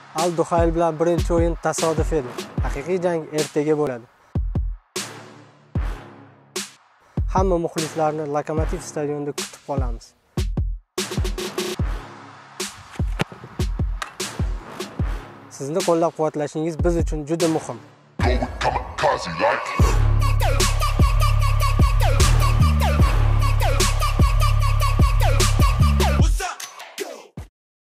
Al Duxayl bilan birinchi o'yin tasodif edi. Haqiqiy jang ertaga bo'ladi. Hamma muxlislarni Lokomotiv stadionida kutib qolamiz. Sizni qo'llab-quvvatlashingiz biz uchun juda muhim.